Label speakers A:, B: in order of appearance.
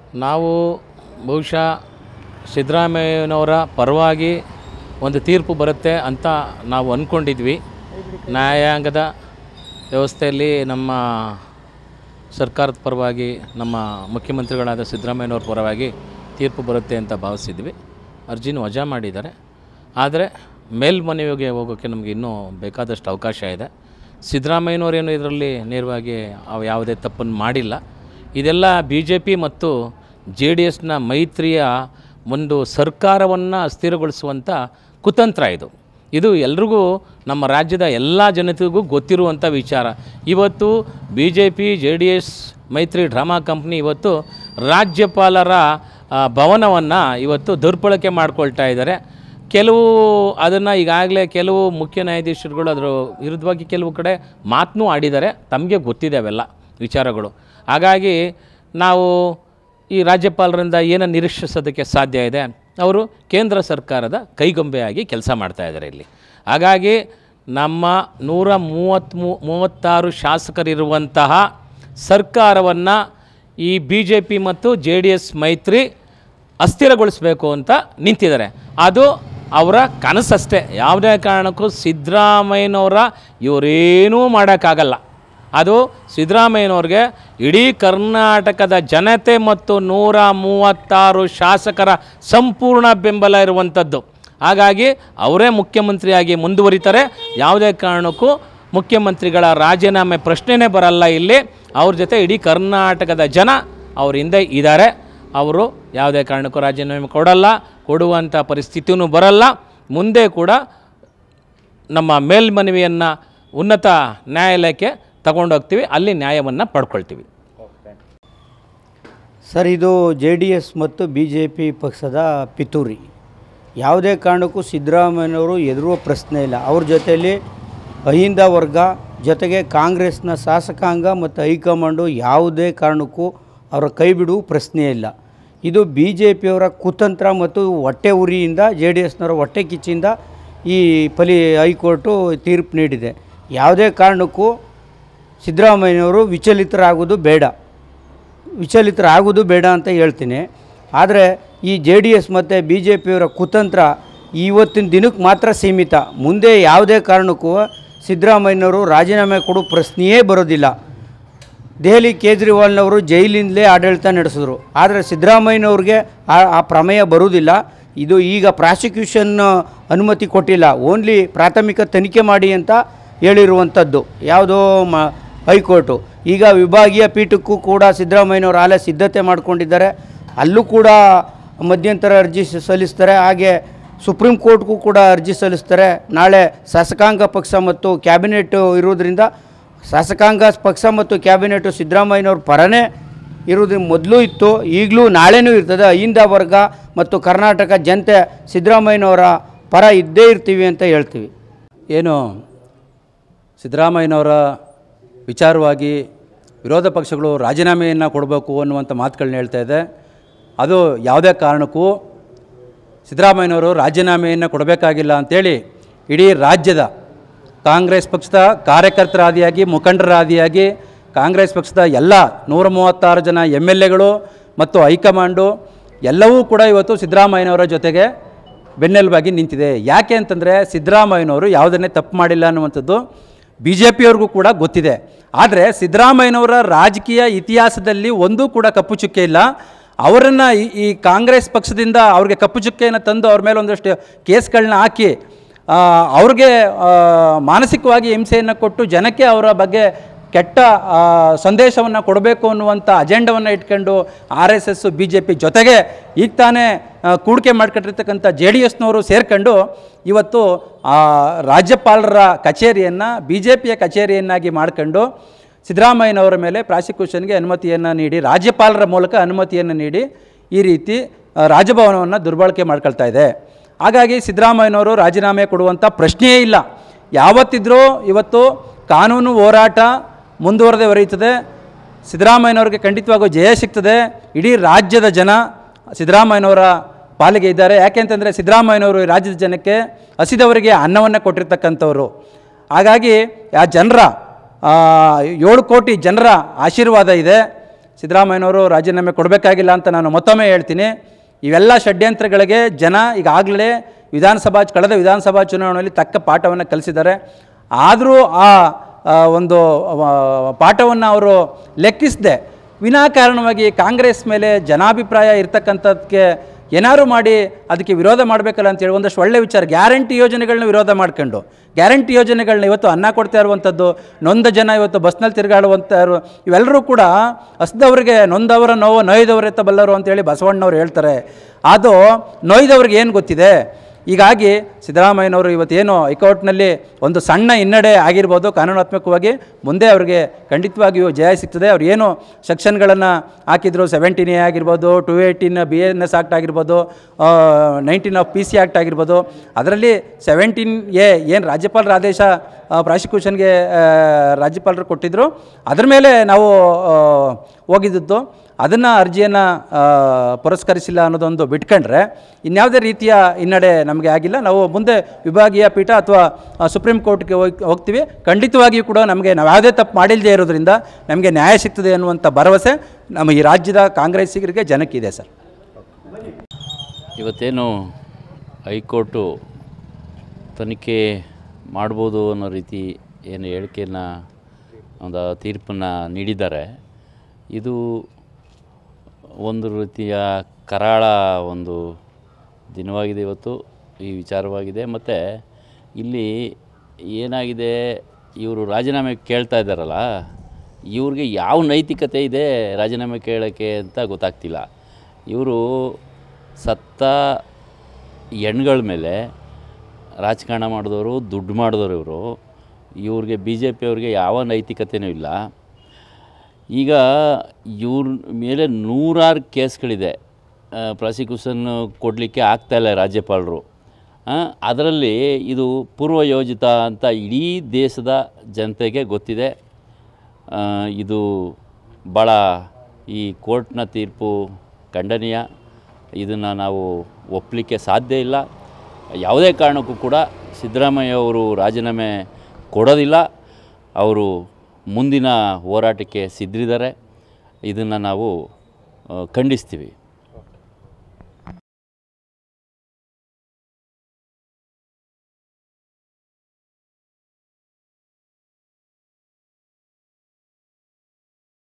A: ನಾವು ಬಹುಶಃ ಸಿದ್ದರಾಮಯ್ಯನವರ ಪರವಾಗಿ ಒಂದು ತೀರ್ಪು ಬರುತ್ತೆ ಅಂತ ನಾವು ಅಂದ್ಕೊಂಡಿದ್ವಿ. ನ್ಯಾಯಾಂಗದ ವ್ಯವಸ್ಥೆಯಲ್ಲಿ ನಮ್ಮ ಸರ್ಕಾರದ ಪರವಾಗಿ ನಮ್ಮ ಮುಖ್ಯಮಂತ್ರಿಗಳಾದ ಸಿದ್ದರಾಮಯ್ಯನವ್ರ ಪರವಾಗಿ ತೀರ್ಪು ಬರುತ್ತೆ ಅಂತ ಭಾವಿಸಿದ್ವಿ. ಅರ್ಜಿನ ವಜಾ ಮಾಡಿದ್ದಾರೆ. ಆದರೆ ಮೇಲ್ಮನವಿಗೆ ಹೋಗೋಕ್ಕೆ ನಮಗೆ ಇನ್ನೂ ಬೇಕಾದಷ್ಟು ಅವಕಾಶ ಇದೆ. ಸಿದ್ದರಾಮಯ್ಯನವರೇನು ಇದರಲ್ಲಿ ನೇರವಾಗಿ ಯಾವುದೇ ತಪ್ಪನ್ನು ಮಾಡಿಲ್ಲ. ಇದೆಲ್ಲ BJP ಮತ್ತು JDSನ ಮೈತ್ರಿಯ ಒಂದು ಸರ್ಕಾರವನ್ನು ಅಸ್ಥಿರಗೊಳಿಸುವಂಥ ಕುತಂತ್ರ ಇದು ಎಲ್ರಿಗೂ ನಮ್ಮ ರಾಜ್ಯದ ಎಲ್ಲ ಜನತೆಗೂ ಗೊತ್ತಿರುವಂಥ ವಿಚಾರ. ಇವತ್ತು BJP JDS ಮೈತ್ರಿ ಡ್ರಾಮಾ ಕಂಪ್ನಿ ಇವತ್ತು ರಾಜ್ಯಪಾಲರ ಭವನವನ್ನು ಇವತ್ತು ದುರ್ಬಳಕೆ ಮಾಡ್ಕೊಳ್ತಾ ಇದ್ದಾರೆ. ಕೆಲವು ಅದನ್ನು ಈಗಾಗಲೇ ಕೆಲವು ಮುಖ್ಯ ನ್ಯಾಯಾಧೀಶರುಗಳು ಅದರ ವಿರುದ್ಧವಾಗಿ ಕೆಲವು ಕಡೆ ಮಾತನ್ನೂ ಆಡಿದ್ದಾರೆ. ತಮಗೆ ಗೊತ್ತಿದೆ ಅವೆಲ್ಲ ವಿಚಾರಗಳು. ಹಾಗಾಗಿ ನಾವು ಈ ರಾಜ್ಯಪಾಲರಿಂದ ಏನನ್ನು ನಿರೀಕ್ಷಿಸೋದಕ್ಕೆ ಸಾಧ್ಯ ಇದೆ? ಅವರು ಕೇಂದ್ರ ಸರ್ಕಾರದ ಕೈಗೊಂಬೆಯಾಗಿ ಕೆಲಸ ಮಾಡ್ತಾಯಿದ್ದಾರೆ ಇಲ್ಲಿ. ಹಾಗಾಗಿ ನಮ್ಮ 136 ಶಾಸಕರಿರುವಂತಹ ಸರ್ಕಾರವನ್ನು ಈ BJP ಮತ್ತು JDS ಮೈತ್ರಿ ಅಸ್ಥಿರಗೊಳಿಸಬೇಕು ಅಂತ ನಿಂತಿದ್ದಾರೆ. ಅದು ಅವರ ಕನಸಷ್ಟೇ. ಯಾವುದೇ ಕಾರಣಕ್ಕೂ ಸಿದ್ದರಾಮಯ್ಯನವರ ಇವರೇನೂ ಮಾಡೋಕ್ಕಾಗಲ್ಲ. ಅದು ಸಿದ್ದರಾಮಯ್ಯನವ್ರಿಗೆ ಇಡೀ ಕರ್ನಾಟಕದ ಜನತೆ ಮತ್ತು 136 ಶಾಸಕರ ಸಂಪೂರ್ಣ ಬೆಂಬಲ ಇರುವಂಥದ್ದು. ಹಾಗಾಗಿ ಅವರೇ ಮುಖ್ಯಮಂತ್ರಿಯಾಗಿ ಮುಂದುವರಿತಾರೆ. ಯಾವುದೇ ಕಾರಣಕ್ಕೂ ಮುಖ್ಯಮಂತ್ರಿಗಳ ರಾಜೀನಾಮೆ ಪ್ರಶ್ನೆನೇ ಬರಲ್ಲ ಇಲ್ಲಿ. ಅವ್ರ ಜೊತೆ ಇಡೀ ಕರ್ನಾಟಕದ ಜನ ಅವ್ರ ಹಿಂದೆ ಇದ್ದಾರೆ. ಅವರು ಯಾವುದೇ ಕಾರಣಕ್ಕೂ ರಾಜೀನಾಮೆ ಕೊಡುವಂಥ ಪರಿಸ್ಥಿತಿಯೂ ಬರಲ್ಲ. ಮುಂದೆ ಕೂಡ ನಮ್ಮ ಮೇಲ್ಮನವಿಯನ್ನು ಉನ್ನತ ನ್ಯಾಯಾಲಯಕ್ಕೆ ತಗೊಂಡೋಗ್ತೀವಿ, ಅಲ್ಲಿ ನ್ಯಾಯವನ್ನು ಪಡ್ಕೊಳ್ತೀವಿ.
B: ಸರ್, ಇದು JDS ಮತ್ತು BJP ಪಕ್ಷದ ಪಿತೂರಿ. ಯಾವುದೇ ಕಾರಣಕ್ಕೂ ಸಿದ್ದರಾಮಯ್ಯನವರು ಎದುರುವ ಪ್ರಶ್ನೆ ಇಲ್ಲ. ಅವ್ರ ಜೊತೆಯಲ್ಲಿ ಅಹಿಂದ ವರ್ಗ ಜೊತೆಗೆ ಕಾಂಗ್ರೆಸ್ನ ಶಾಸಕಾಂಗ ಮತ್ತು ಹೈಕಮಾಂಡು ಯಾವುದೇ ಕಾರಣಕ್ಕೂ ಅವರ ಕೈ ಬಿಡುವ ಪ್ರಶ್ನೆ ಇಲ್ಲ. ಇದು BJPಯವರ ಕುತಂತ್ರ ಮತ್ತು ಹೊಟ್ಟೆ ಉರಿಯಿಂದ JDSನವರ ಹೊಟ್ಟೆ ಕಿಚ್ಚಿಂದ ಈ ಹೈಕೋರ್ಟು ತೀರ್ಪು ನೀಡಿದೆ. ಯಾವುದೇ ಕಾರಣಕ್ಕೂ ಸಿದ್ದರಾಮಯ್ಯನವರು ವಿಚಲಿತರಾಗೋದು ಬೇಡ ಅಂತ ಹೇಳ್ತೀನಿ. ಆದರೆ ಈ JDS ಮತ್ತು BJPಯವರ ಕುತಂತ್ರ ಇವತ್ತಿನ ದಿನಕ್ಕೆ ಮಾತ್ರ ಸೀಮಿತ. ಮುಂದೆ ಯಾವುದೇ ಕಾರಣಕ್ಕೂ ಸಿದ್ದರಾಮಯ್ಯನವರು ರಾಜೀನಾಮೆ ಕೊಡೋ ಪ್ರಶ್ನೆಯೇ ಬರೋದಿಲ್ಲ. ದೆಹಲಿ ಕೇಜ್ರಿವಾಲ್ನವರು ಜೈಲಿಂದಲೇ ಆಡಳಿತ ನಡೆಸಿದ್ರು. ಆದರೆ ಸಿದ್ದರಾಮಯ್ಯನವ್ರಿಗೆ ಆ ಪ್ರಮೇಯ ಬರುವುದಿಲ್ಲ. ಇದು ಈಗ ಪ್ರಾಸಿಕ್ಯೂಷನ್ ಅನುಮತಿ ಕೊಟ್ಟಿಲ್ಲ, ಓನ್ಲಿ ಪ್ರಾಥಮಿಕ ತನಿಖೆ ಮಾಡಿ ಅಂತ ಹೇಳಿರುವಂಥದ್ದು ಯಾವುದೋ ಹೈಕೋರ್ಟು. ಈಗ ವಿಭಾಗೀಯ ಪೀಠಕ್ಕೂ ಕೂಡ ಸಿದ್ದರಾಮಯ್ಯನವರು ಆಲೇ ಸಿದ್ಧತೆ ಮಾಡಿಕೊಂಡಿದ್ದಾರೆ. ಅಲ್ಲೂ ಕೂಡ ಮಧ್ಯಂತರ ಅರ್ಜಿ ಸಲ್ಲಿಸ್ತಾರೆ. ಹಾಗೆ ಸುಪ್ರೀಂ ಕೋರ್ಟ್ಗೂ ಕೂಡ ಅರ್ಜಿ ಸಲ್ಲಿಸ್ತಾರೆ. ನಾಳೆ ಶಾಸಕಾಂಗ ಪಕ್ಷ ಮತ್ತು ಕ್ಯಾಬಿನೆಟ್ ಇರೋದ್ರಿಂದ ಶಾಸಕಾಂಗ ಪಕ್ಷ ಮತ್ತು ಕ್ಯಾಬಿನೆಟು ಸಿದ್ದರಾಮಯ್ಯನವ್ರ ಪರನೇ ಇರೋದ್ರಿಂದ ಮೊದಲು ಇತ್ತು, ಈಗಲೂ ನಾಳೆನೂ ಇರ್ತದೆ. ಅಹಿಂದ ವರ್ಗ ಮತ್ತು ಕರ್ನಾಟಕ ಜನತೆ ಸಿದ್ದರಾಮಯ್ಯನವರ ಪರ ಇದ್ದೇ ಇರ್ತೀವಿ ಅಂತ ಹೇಳ್ತೀವಿ.
C: ಏನು ಸಿದ್ದರಾಮಯ್ಯನವರ ವಿಚಾರವಾಗಿ ವಿರೋಧ ಪಕ್ಷಗಳು ರಾಜೀನಾಮೆಯನ್ನು ಕೊಡಬೇಕು ಅನ್ನುವಂಥ ಮಾತುಗಳನ್ನ ಹೇಳ್ತಾ ಇದೆ. ಅದು ಯಾವುದೇ ಕಾರಣಕ್ಕೂ ಸಿದ್ದರಾಮಯ್ಯನವರು ರಾಜೀನಾಮೆಯನ್ನು ಕೊಡಬೇಕಾಗಿಲ್ಲ ಅಂಥೇಳಿ ಇಡೀ ರಾಜ್ಯದ ಕಾಂಗ್ರೆಸ್ ಪಕ್ಷದ ಕಾರ್ಯಕರ್ತರಾದಿಯಾಗಿ ಮುಖಂಡರಾದಿಯಾಗಿ ಕಾಂಗ್ರೆಸ್ ಪಕ್ಷದ ಎಲ್ಲ 136 ಜನ MLAಗಳು ಮತ್ತು ಹೈಕಮಾಂಡು ಎಲ್ಲವೂ ಕೂಡ ಇವತ್ತು ಸಿದ್ದರಾಮಯ್ಯನವರ ಜೊತೆಗೆ ಬೆನ್ನೆಲುಬಾಗಿ ನಿಂತಿದೆ. ಯಾಕೆ ಅಂತಂದರೆ ಸಿದ್ದರಾಮಯ್ಯನವರು ಯಾವುದನ್ನೇ ತಪ್ಪು ಮಾಡಿಲ್ಲ ಅನ್ನುವಂಥದ್ದು BJPಯವ್ರಿಗೂ ಕೂಡ ಗೊತ್ತಿದೆ. ಆದರೆ ಸಿದ್ದರಾಮಯ್ಯನವರ ರಾಜಕೀಯ ಇತಿಹಾಸದಲ್ಲಿ ಒಂದೂ ಕೂಡ ಕಪ್ಪು ಚುಕ್ಕೆ ಇಲ್ಲ. ಅವರನ್ನು ಈ ಕಾಂಗ್ರೆಸ್ ಪಕ್ಷದಿಂದ ಅವ್ರಿಗೆ ಕಪ್ಪು ಚುಕ್ಕೆಯನ್ನು ತಂದು ಅವ್ರ ಮೇಲೆ ಒಂದಷ್ಟು ಕೇಸ್ಗಳನ್ನ ಹಾಕಿ ಅವ್ರಿಗೆ ಮಾನಸಿಕವಾಗಿ ಹಿಂಸೆಯನ್ನು ಕೊಟ್ಟು ಜನಕ್ಕೆ ಅವರ ಬಗ್ಗೆ ಕೆಟ್ಟ ಸಂದೇಶವನ್ನು ಕೊಡಬೇಕು ಅನ್ನುವಂಥ ಅಜೆಂಡವನ್ನು ಇಟ್ಕೊಂಡು RSS BJP ಜೊತೆಗೆ ಈಗ ತಾನೇ ಕೂಡಿಕೆ ಮಾಡ್ಕೊಂಡಿರ್ತಕ್ಕಂಥ JDSನವರು ಸೇರ್ಕೊಂಡು ಇವತ್ತು ರಾಜ್ಯಪಾಲರ ಕಚೇರಿಯನ್ನು BJPಯ ಕಚೇರಿಯನ್ನಾಗಿ ಮಾಡ್ಕೊಂಡು ಸಿದ್ದರಾಮಯ್ಯನವರ ಮೇಲೆ ಪ್ರಾಸಿಕ್ಯೂಷನ್ಗೆ ಅನುಮತಿಯನ್ನು ನೀಡಿ ರಾಜ್ಯಪಾಲರ ಮೂಲಕ ಅನುಮತಿಯನ್ನು ನೀಡಿ ಈ ರೀತಿ ರಾಜಭವನವನ್ನು ದುರ್ಬಳಕೆ ಮಾಡ್ಕೊಳ್ತಾ ಇದೆ. ಹಾಗಾಗಿ ಸಿದ್ದರಾಮಯ್ಯನವರು ರಾಜೀನಾಮೆ ಕೊಡುವಂಥ ಪ್ರಶ್ನೆಯೇ ಇಲ್ಲ. ಯಾವತ್ತಿದ್ರೂ ಇವತ್ತು ಕಾನೂನು ಹೋರಾಟ ಮುಂದುವರೆದೇ ಹೊರೆಯುತ್ತದೆ. ಸಿದ್ದರಾಮಯ್ಯನವ್ರಿಗೆ ಖಂಡಿತವಾಗೂ ಜಯ ಸಿಗ್ತದೆ. ಇಡೀ ರಾಜ್ಯದ ಜನ ಸಿದ್ದರಾಮಯ್ಯನವರ ಪಾಲಿಗೆ ಇದ್ದಾರೆ. ಯಾಕೆ ಅಂತಂದರೆ ಸಿದ್ದರಾಮಯ್ಯನವರು ರಾಜ್ಯದ ಜನಕ್ಕೆ ಹಸಿದವರಿಗೆ ಅನ್ನವನ್ನು ಕೊಟ್ಟಿರ್ತಕ್ಕಂಥವ್ರು. ಹಾಗಾಗಿ ಆ ಜನರ 7 ಕೋಟಿ ಜನರ ಆಶೀರ್ವಾದ ಇದೆ. ಸಿದ್ದರಾಮಯ್ಯನವರು ರಾಜೀನಾಮೆ ಕೊಡಬೇಕಾಗಿಲ್ಲ ಅಂತ ನಾನು ಮತ್ತೊಮ್ಮೆ ಹೇಳ್ತೀನಿ. ಇವೆಲ್ಲ ಷಡ್ಯಂತ್ರಗಳಿಗೆ ಜನ ಈಗಾಗಲೇ ಕಳೆದ ವಿಧಾನಸಭಾ ಚುನಾವಣೆಯಲ್ಲಿ ತಕ್ಕ ಪಾಠವನ್ನು ಕಲಿಸಿದ್ದಾರೆ. ಆದರೂ ಆ ಒಂದು ಪಾಠವನ್ನು ಅವರು ಲೆಕ್ಕಿಸದೆ ವಿನಾಕಾರಣವಾಗಿ ಕಾಂಗ್ರೆಸ್ ಮೇಲೆ ಜನಾಭಿಪ್ರಾಯ ಇರ್ತಕ್ಕಂಥದ್ದಕ್ಕೆ ಏನಾರು ಮಾಡಿ ಅದಕ್ಕೆ ವಿರೋಧ ಮಾಡಬೇಕಲ್ಲ ಅಂತೇಳಿ ಒಂದಷ್ಟು ಒಳ್ಳೆ ವಿಚಾರ, ಗ್ಯಾರಂಟಿ ಯೋಜನೆಗಳನ್ನ ವಿರೋಧ ಮಾಡ್ಕೊಂಡು, ಗ್ಯಾರಂಟಿ ಯೋಜನೆಗಳನ್ನ ಇವತ್ತು ಅನ್ನ ಕೊಡ್ತಾ ಇರುವಂಥದ್ದು, ನೊಂದ ಜನ ಇವತ್ತು ಬಸ್ನಲ್ಲಿ ತಿರುಗಾಡುವಂಥ ಇವೆಲ್ಲರೂ ಕೂಡ ಹಸ್ದವ್ರಿಗೆ ನೊಂದವರ ನೋವು ನೋಯ್ದವರೆತ್ತ ಬಲ್ಲರು ಅಂತೇಳಿ ಬಸವಣ್ಣವ್ರು ಹೇಳ್ತಾರೆ. ಅದು ನೋಯ್ದವ್ರಿಗೆ ಏನು ಗೊತ್ತಿದೆ? ಹೀಗಾಗಿ ಸಿದ್ದರಾಮಯ್ಯನವರು ಇವತ್ತೇನು ಹೈಕೋರ್ಟ್ನಲ್ಲಿ ಒಂದು ಸಣ್ಣ ಹಿನ್ನಡೆ ಆಗಿರ್ಬೋದು ಕಾನೂನಾತ್ಮಕವಾಗಿ, ಮುಂದೆ ಅವರಿಗೆ ಖಂಡಿತವಾಗಿಯೂ ಜಯ ಸಿಗ್ತದೆ. ಅವ್ರು ಏನು ಸೆಕ್ಷನ್ಗಳನ್ನು ಹಾಕಿದ್ರು, 17A ಆಗಿರ್ಬೋದು, 218 BNS ಆ್ಯಕ್ಟ್ ಆಗಿರ್ಬೋದು, 19 ಆಫ್ PC ಆ್ಯಕ್ಟ್ ಆಗಿರ್ಬೋದು, ಅದರಲ್ಲಿ 17A ಏನು ರಾಜ್ಯಪಾಲರ ಆದೇಶ ಪ್ರಾಸಿಕ್ಯೂಷನ್ಗೆ ರಾಜ್ಯಪಾಲರು ಕೊಟ್ಟಿದ್ದರು, ಅದರ ಮೇಲೆ ನಾವು ಹೋಗಿದ್ದು, ಅದನ್ನು ಅರ್ಜಿಯನ್ನು ಪುರಸ್ಕರಿಸಿಲ್ಲ ಅನ್ನೋದೊಂದು ಬಿಟ್ಕೊಂಡ್ರೆ ಇನ್ಯಾವುದೇ ರೀತಿಯ ಹಿನ್ನಡೆ ನಮಗೆ ಆಗಿಲ್ಲ. ನಾವು ಮುಂದೆ ವಿಭಾಗೀಯ ಪೀಠ ಅಥವಾ ಸುಪ್ರೀಂ ಕೋರ್ಟ್ಗೆ ಹೋಗ್ತೀವಿ. ಖಂಡಿತವಾಗಿಯೂ ಕೂಡ ನಾವು ಯಾವುದೇ ತಪ್ಪು ಮಾಡಿಲ್ಲದೆ ಇರೋದ್ರಿಂದ ನಮಗೆ ನ್ಯಾಯ ಸಿಗ್ತದೆ ಅನ್ನುವಂಥ ಭರವಸೆ ನಮ್ಮ ಈ ರಾಜ್ಯದ ಕಾಂಗ್ರೆಸ್ಸಿಗರಿಗೆ ಜನಕ್ಕಿದೆ ಸರ್.
D: ಇವತ್ತೇನು ಹೈಕೋರ್ಟು ತನಿಖೆ ಮಾಡ್ಬೋದು ಅನ್ನೋ ರೀತಿ ಏನು ಹೇಳಿಕೆಯನ್ನು ಒಂದು ತೀರ್ಪನ್ನು ನೀಡಿದ್ದಾರೆ, ಇದು ಒಂದು ರೀತಿಯ ಕರಾಳ ಒಂದು ದಿನವಾಗಿದೆ ಇವತ್ತು ಈ ವಿಚಾರವಾಗಿದೆ. ಮತ್ತು ಇಲ್ಲಿ ಏನಾಗಿದೆ, ಇವರು ರಾಜೀನಾಮೆ ಕೇಳ್ತಾ ಇದ್ದಾರಲ್ಲ, ಇವ್ರಿಗೆ ಯಾವ ನೈತಿಕತೆ ಇದೆ ರಾಜೀನಾಮೆ ಕೇಳೋಕ್ಕೆ ಅಂತ ಗೊತ್ತಾಗ್ತಿಲ್ಲ. ಇವರು ಸತ್ತ ಹೆಣ್ಗಳ ಮೇಲೆ ರಾಜಕಾರಣ ಮಾಡಿದವರು, ದುಡ್ಡು ಮಾಡಿದವರು ಇವ್ರಿಗೆ BJP ಅವ್ರಿಗೆ ಯಾವ ನೈತಿಕತೆಯೂ ಇಲ್ಲ. ಈಗ ಇವ್ರ ಮೇಲೆ 100 ಕೇಸ್ಗಳಿದೆ, ಪ್ರಾಸಿಕ್ಯೂಷನ್ ಕೊಡಲಿಕ್ಕೆ ಆಗ್ತಾಯಿಲ್ಲ ರಾಜ್ಯಪಾಲರು. ಅದರಲ್ಲಿ ಇದು ಪೂರ್ವಯೋಜಿತ ಅಂತ ಇಡೀ ದೇಶದ ಜನತೆಗೆ ಗೊತ್ತಿದೆ. ಇದು ಭಾಳ ಈ ಕೋರ್ಟ್ನ ತೀರ್ಪು ಖಂಡನೀಯ. ಇದನ್ನು ನಾವು ಒಪ್ಪಲಿಕ್ಕೆ ಸಾಧ್ಯ ಇಲ್ಲ. ಯಾವುದೇ ಕಾರಣಕ್ಕೂ ಕೂಡ ಸಿದ್ದರಾಮಯ್ಯ ಅವರು ರಾಜೀನಾಮೆ ಕೊಡೋದಿಲ್ಲ. ಅವರು ಮುಂದಿನ ಹೋರಾಟಕ್ಕೆ ಸಿದ್ಧರಿದ್ದಾರೆ. ಇದನ್ನು ನಾವು ಖಂಡಿಸ್ತೀವಿ.